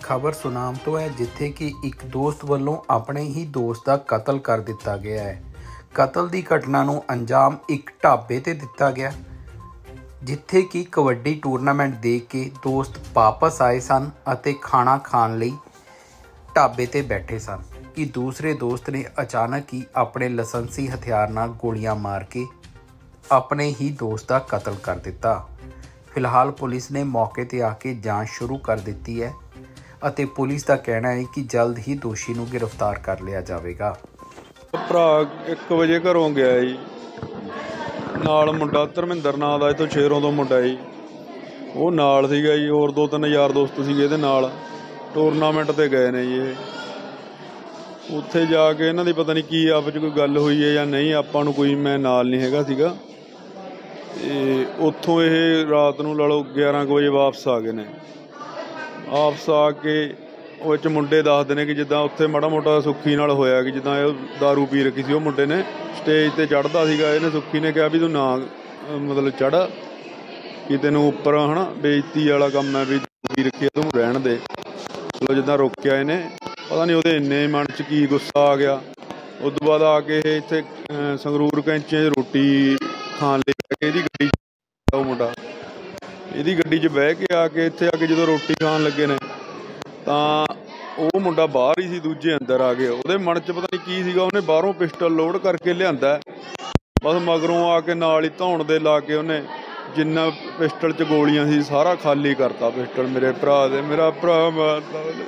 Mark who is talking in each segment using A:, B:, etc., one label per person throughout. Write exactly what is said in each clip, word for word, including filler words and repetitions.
A: खबर सुनाम तो है जिथे कि एक दोस्त वालों अपने ही दोस्त का कतल कर दिता गया है। कतल की घटना नूं अंजाम एक ढाबे ते दिता गया जिथे कि कबड्डी टूरनामेंट देख के दोस्त वापस आए सन अते खाना खाण लई ढाबे ते बैठे सन कि दूसरे दोस्त ने अचानक ही अपने लाइसेंसी हथियार नाल गोलियां मार के अपने ही दोस्त का कतल कर दिता। फिलहाल पुलिस ने मौके ते आके जांच शुरू कर दी है ਅਤੇ पुलिस का कहना है कि जल्द ही दोषी ਨੂੰ गिरफ्तार कर लिया जाएगा।
B: ਭਰਾ एक ਵਜੇ ਘਰੋਂ ਗਿਆ ਜੀ, ਨਾਲ ਮੁੰਡਾ ਧਰਮਿੰਦਰ ਨਾਂ ਦਾ ਇੱਥੋਂ ਸ਼ੇਰੋਂ ਤੋਂ ਮੁੰਡਾ ਜੀ, ਉਹ ਨਾਲ ਸੀਗਾ ਜੀ। ਹੋਰ ਦੋ ਤਿੰਨ ਯਾਰ ਦੋਸਤ ਸੀਗੇ ਇਹਦੇ ਨਾਲ, ਟੂਰਨਾਮੈਂਟ ਤੇ ਗਏ ਨੇ ਜੀ। ਇਹ ਉੱਥੇ ਜਾ ਕੇ ਇਹਨਾਂ ਦੀ ਪਤਾ ਨਹੀਂ ਕੀ ਆਪਸ 'ਚ ਕੋਈ ਗੱਲ ਹੋਈ ਹੈ ਜਾਂ ਨਹੀਂ, ਆਪਾਂ ਨੂੰ ਕੋਈ, ਮੈਂ ਨਾਲ ਨਹੀਂ ਹੈਗਾ ਸੀਗਾ। ਤੇ ਉੱਥੋਂ ਇਹ ਰਾਤ ਨੂੰ ਲਾ ਲਓ ਗਿਆਰਾਂ ਕੁ ਵਜੇ ਵਾਪਸ ਆ ਗਏ ਨੇ। ਵਾਪਸ ਆ ਕੇ ਉਹ ਵਿੱਚ ਮੁੰਡੇ ਦੱਸਦੇ ਨੇ ਕਿ ਜਿੱਦਾਂ ਉੱਥੇ ਮਾੜਾ ਮੋਟਾ ਸੁੱਖੀ ਨਾਲ ਹੋਇਆ ਕਿ ਜਿੱਦਾਂ ਇਹ ਦਾਰੂ ਪੀ ਰੱਖੀ ਸੀ। ਉਹ ਮੁੰਡੇ ਨੇ ਸਟੇਜ 'ਤੇ ਚੜ੍ਹਦਾ ਸੀਗਾ, ਇਹਨੇ ਸੁੱਖੀ ਨੇ ਕਿਹਾ ਵੀ ਤੂੰ ਨਾ ਮਤਲਬ ਚੜ੍ਹ ਕਿ ਤੈਨੂੰ ਉੱਪਰ ਹੈ ਨਾ ਬੇਇੱਜ਼ਤੀ ਵਾਲਾ ਕੰਮ ਹੈ, ਵੀ ਪੀ ਰੱਖੀ ਤੂੰ ਰਹਿਣ ਦੇ। ਮਤਲਬ ਜਿੱਦਾਂ ਰੋਕਿਆ ਇਹਨੇ, ਪਤਾ ਨਹੀਂ ਉਹਦੇ ਇੰਨੇ ਮਨ 'ਚ ਕੀ ਗੁੱਸਾ ਆ ਗਿਆ। ਉਸ ਤੋਂ ਬਾਅਦ ਆ ਕੇ ਇਹ ਇੱਥੇ ਸੰਗਰੂਰ ਕੈਂਚੀਆਂ 'ਚ ਰੋਟੀ ਖਾਣ ਲਈ ਇਹਦੀ ਗੱਡੀ ਉਹ ਮੁੰਡਾ ਇਹਦੀ ਗੱਡੀ 'ਚ ਬਹਿ ਕੇ ਆ ਕੇ ਇੱਥੇ ਆ ਕੇ ਜਦੋਂ ਰੋਟੀ ਖਾਣ ਲੱਗੇ ਨੇ ਤਾਂ ਉਹ ਮੁੰਡਾ ਬਾਹਰ ਹੀ ਸੀ, ਦੂਜੇ ਅੰਦਰ ਆ ਗਏ। ਉਹਦੇ ਮਨ 'ਚ ਪਤਾ ਨਹੀਂ ਕੀ ਸੀਗਾ, ਉਹਨੇ ਬਾਹਰੋਂ ਪਿਸਟਲ ਲੋਡ ਕਰਕੇ ਲਿਆਂਦਾ, ਬਸ ਮਗਰੋਂ ਆ ਕੇ ਨਾਲ ਹੀ ਧੌਣ ਦੇ ਲਾ ਕੇ ਉਹਨੇ ਜਿੰਨਾ ਪਿਸਟਲ 'ਚ ਗੋਲੀਆਂ ਸੀ ਸਾਰਾ ਖਾਲੀ ਕਰਤਾ ਪਿਸਟਲ ਮੇਰੇ ਭਰਾ ਦੇ। ਮੇਰਾ ਭਰਾ ਮਾਰਦਾ ਉਹਨੇ।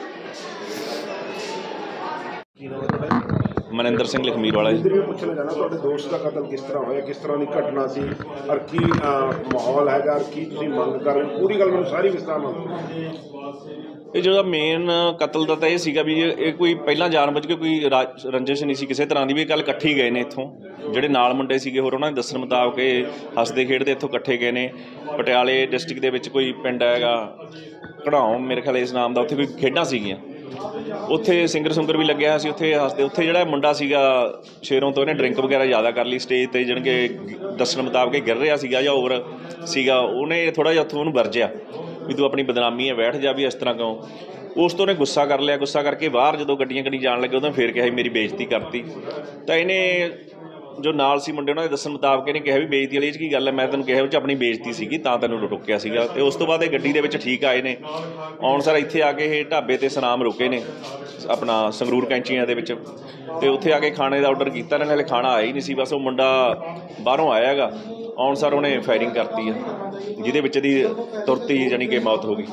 C: ਮਨਿੰਦਰ ਸਿੰਘ ਲਖਮੀਰ ਵਾਲਾ ਜੀ।
D: ਪੁੱਛਣਾ ਚਾਹੁੰਦਾ ਤੁਹਾਡੇ ਦੋਸਤ ਦਾ ਕਤਲ ਕਿਸ ਤਰ੍ਹਾਂ ਹੋਇਆ, ਕਿਸ ਤਰ੍ਹਾਂ ਦੀ ਘਟਨਾ ਸੀ ਔਰ ਕੀ ਮਾਹੌਲ ਹੈਗਾ ਔਰ ਕੀ ਤੁਸੀਂ ਮੰਗ ਕਰ ਰਹੇ ਹੋ, ਪੂਰੀ ਗੱਲ ਮੈਨੂੰ ਸਾਰੀ ਵਿਸਤਾਰ ਨਾਲ।
C: ਇਹ ਜਿਹੜਾ ਮੇਨ ਕਤਲ ਦਾ ਤਾਂ ਇਹ ਸੀਗਾ ਵੀ ਇਹ ਕੋਈ ਪਹਿਲਾਂ ਜਾਣਬੁੱਝ ਕੇ ਕੋਈ ਰੰਜਿਸ਼ ਨਹੀਂ ਸੀ ਕਿਸੇ ਤਰ੍ਹਾਂ ਦੀ, ਵੀ ਕੱਲ੍ਹ ਇਕੱਠੇ ਗਏ ਨੇ ਇੱਥੋਂ। ਜਿਹੜੇ ਨਾਲ ਮੁੰਡੇ ਸੀਗੇ ਹੋਰ ਉਹਨਾਂ ਦੇ ਦੱਸਣ ਮੁਤਾਬਕ ਇਹ ਹੱਸਦੇ ਖੇਡਦੇ ਇੱਥੋਂ ਇਕੱਠੇ ਗਏ ਨੇ। ਪਟਿਆਲੇ ਡਿਸਟ੍ਰਿਕਟ ਦੇ ਵਿੱਚ ਕੋਈ ਪਿੰਡ ਹੈਗਾ ਘੜਾਉਂ ਮੇਰੇ ਖਿਆਲ ਇਸ ਨਾਮ ਦਾ, ਉੱਥੇ ਕੋਈ ਖੇਡਾਂ ਸੀਗੀਆਂ, ਉੱਥੇ ਸਿੰਗਰ ਸੁੰਗਰ ਵੀ ਲੱਗਿਆ ਹੋਇਆ ਸੀ। ਉੱਥੇ ਹੱਸਦੇ ਉੱਥੇ ਜਿਹੜਾ ਮੁੰਡਾ ਸੀਗਾ ਸ਼ੇਰੋਂ ਤੋਂ, ਇਹਨੇ ਡਰਿੰਕ ਵਗੈਰਾ ਜ਼ਿਆਦਾ ਕਰ ਲਈ ਸਟੇਜ 'ਤੇ, ਜਾਣੀ ਕਿ ਦੱਸਣ ਮੁਤਾਬਕ ਗਿਰ ਰਿਹਾ ਸੀਗਾ ਜਾਂ ਹੋਰ ਸੀਗਾ। ਉਹਨੇ ਥੋੜ੍ਹਾ ਜਿਹਾ ਉੱਥੋਂ ਉਹਨੂੰ ਵਰਜਿਆ ਵੀ ਤੂੰ ਆਪਣੀ ਬਦਨਾਮੀ ਹੈ ਬੈਠ ਜਾ, ਵੀ ਇਸ ਤਰ੍ਹਾਂ ਕਿਉਂ। ਉਸ ਤੋਂ ਉਹਨੇ ਗੁੱਸਾ ਕਰ ਲਿਆ। ਗੁੱਸਾ ਕਰਕੇ ਬਾਹਰ ਜਦੋਂ ਗੱਡੀਆਂ ਗੱਡੀ ਜਾਣ ਲੱਗੇ ਉਦੋਂ ਫਿਰ ਕਿਹਾ ਮੇਰੀ ਬੇਇੱਜ਼ਤੀ ਕਰਤੀ। ਤਾਂ ਇਹਨੇ ਜੋ ਨਾਲ ਸੀ ਮੁੰਡੇ ਉਹਨਾਂ ਦੇ ਦੱਸਣ ਮੁਤਾਬਕ ਇਹਨੇ ਕਿਹਾ ਵੀ ਬੇਇੱਜ਼ਤੀ ਵਾਲੀ 'ਚ ਕੀ ਗੱਲ ਹੈ, ਮੈਂ ਤੈਨੂੰ ਕਿਹਾ ਉਹ 'ਚ ਆਪਣੀ ਬੇਇੱਜ਼ਤੀ ਸੀਗੀ ਤਾਂ ਤੈਨੂੰ ਰੁਕਿਆ ਸੀਗਾ। ਅਤੇ ਉਸ ਤੋਂ ਬਾਅਦ ਇਹ ਗੱਡੀ ਦੇ ਵਿੱਚ ਠੀਕ ਆਏ ਨੇ। ਆਉਣ ਸਾਰ ਇੱਥੇ ਆ ਕੇ ਇਹ ਢਾਬੇ 'ਤੇ ਸਨਾਮ ਰੁਕੇ ਨੇ ਆਪਣਾ ਸੰਗਰੂਰ ਕੈਂਚੀਆਂ ਦੇ ਵਿੱਚ, ਅਤੇ ਉੱਥੇ ਆ ਕੇ ਖਾਣੇ ਦਾ ਔਡਰ ਕੀਤਾ ਇਹਨਾਂ ਨੇ। ਹਾਲੇ ਖਾਣਾ ਆਇਆ ਹੀ ਨਹੀਂ ਸੀ, ਬਸ ਉਹ ਮੁੰਡਾ ਬਾਹਰੋਂ ਆਇਆ ਹੈਗਾ। ਆਉਣ ਸਾਰ ਉਹਨੇ ਫਾਇਰਿੰਗ ਕਰਤੀ ਹੈ ਜਿਹਦੇ ਵਿੱਚ ਇਹਦੀ ਤੁਰਤ ਹੀ ਜਾਣੀ ਕਿ ਮੌਤ ਹੋ ਗਈ।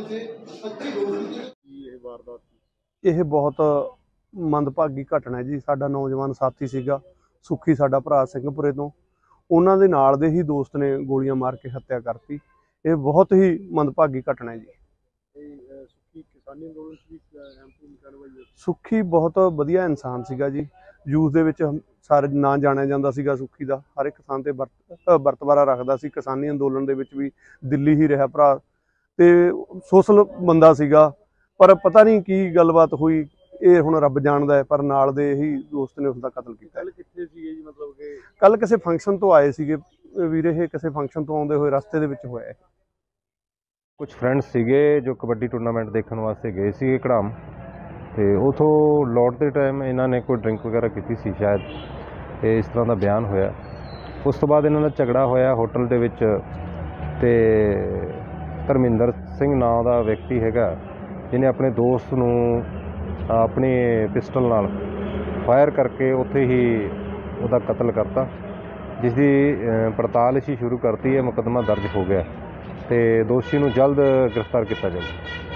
E: ਇਹ ਬਹੁਤ ਮੰਦਭਾਗੀ ਘਟਨਾ ਹੈ ਜੀ। ਸਾਡਾ ਨੌਜਵਾਨ ਸਾਥੀ ਸੀਗਾ ਸੁੱਖੀ, ਸਾਡਾ ਭਰਾ ਸਿੰਘਪੁਰੇ ਤੋਂ, ਉਹਨਾਂ ਦੇ ਨਾਲ ਦੇ ਹੀ ਦੋਸਤ ਨੇ ਗੋਲੀਆਂ ਮਾਰ ਕੇ ਹੱਤਿਆ ਕਰਤੀ। ਇਹ ਬਹੁਤ ਹੀ ਮੰਦਭਾਗੀ ਘਟਨਾ ਹੈ ਜੀ। ਸੁੱਖੀ ਬਹੁਤ ਵਧੀਆ ਇਨਸਾਨ ਸੀਗਾ ਜੀ। ਯੂਥ ਦੇ ਵਿੱਚ ਸਾਰੇ ਨਾਂ ਜਾਣਿਆ ਜਾਂਦਾ ਸੀਗਾ ਸੁੱਖੀ ਦਾ, ਹਰ ਇੱਕ ਥਾਂ 'ਤੇ ਵਰਤ ਵਰਤਵਾਰਾ ਰੱਖਦਾ ਸੀ। ਕਿਸਾਨੀ ਅੰਦੋਲਨ ਦੇ ਵਿੱਚ ਵੀ ਦਿੱਲੀ ਹੀ ਰਿਹਾ ਭਰਾ, ਅਤੇ ਸੋਸ਼ਲ ਬੰਦਾ ਸੀਗਾ। ਪਰ ਪਤਾ ਨਹੀਂ ਕੀ ਗੱਲਬਾਤ ਹੋਈ, ਇਹ ਹੁਣ ਰੱਬ ਜਾਣਦਾ ਹੈ। ਪਰ ਨਾਲ ਦੇ ਹੀ ਦੋਸਤ ਨੇ ਉਸਦਾ ਕਤਲ ਕੀਤਾ। ਕੱਲ੍ਹ ਕਿੱਥੇ ਸੀਗੇ ਜੀ? ਮਤਲਬ ਕਿ ਕੱਲ੍ਹ ਕਿਸੇ ਫੰਕਸ਼ਨ ਤੋਂ ਆਏ ਸੀਗੇ ਵੀਰੇ, ਇਹ ਕਿਸੇ ਫੰਕਸ਼ਨ ਤੋਂ ਆਉਂਦੇ ਹੋਏ ਰਸਤੇ ਦੇ ਵਿੱਚ ਹੋਇਆ।
F: ਕੁਝ ਫਰੈਂਡਸ ਸੀਗੇ ਜੋ ਕਬੱਡੀ ਟੂਰਨਾਮੈਂਟ ਦੇਖਣ ਵਾਸਤੇ ਗਏ ਸੀਗੇ ਘੜਾਮ, ਅਤੇ ਉੱਥੋਂ ਲੌਟਦੇ ਟਾਈਮ ਇਹਨਾਂ ਨੇ ਕੋਈ ਡਰਿੰਕ ਵਗੈਰਾ ਕੀਤੀ ਸੀ ਸ਼ਾਇਦ, ਅਤੇ ਇਸ ਤਰ੍ਹਾਂ ਦਾ ਬਿਆਨ ਹੋਇਆ। ਉਸ ਤੋਂ ਬਾਅਦ ਇਹਨਾਂ ਦਾ ਝਗੜਾ ਹੋਇਆ ਹੋਟਲ ਦੇ ਵਿੱਚ, ਅਤੇ ਧਰਮਿੰਦਰ ਸਿੰਘ ਨਾਂ ਦਾ ਵਿਅਕਤੀ ਹੈਗਾ ਜਿਹਨੇ ਆਪਣੇ ਦੋਸਤ ਨੂੰ ਆਪਣੀ ਪਿਸਟਲ ਨਾਲ ਫਾਇਰ ਕਰਕੇ ਉੱਥੇ ਹੀ ਉਹਦਾ ਕਤਲ ਕਰਤਾ, ਜਿਸ ਦੀ ਪੜਤਾਲ ਅਸੀਂ ਸ਼ੁਰੂ ਕਰਤੀ ਹੈ। ਮੁਕੱਦਮਾ ਦਰਜ ਹੋ ਗਿਆ ਅਤੇ ਦੋਸ਼ੀ ਨੂੰ ਜਲਦ ਗ੍ਰਿਫਤਾਰ ਕੀਤਾ ਜਾਵੇ।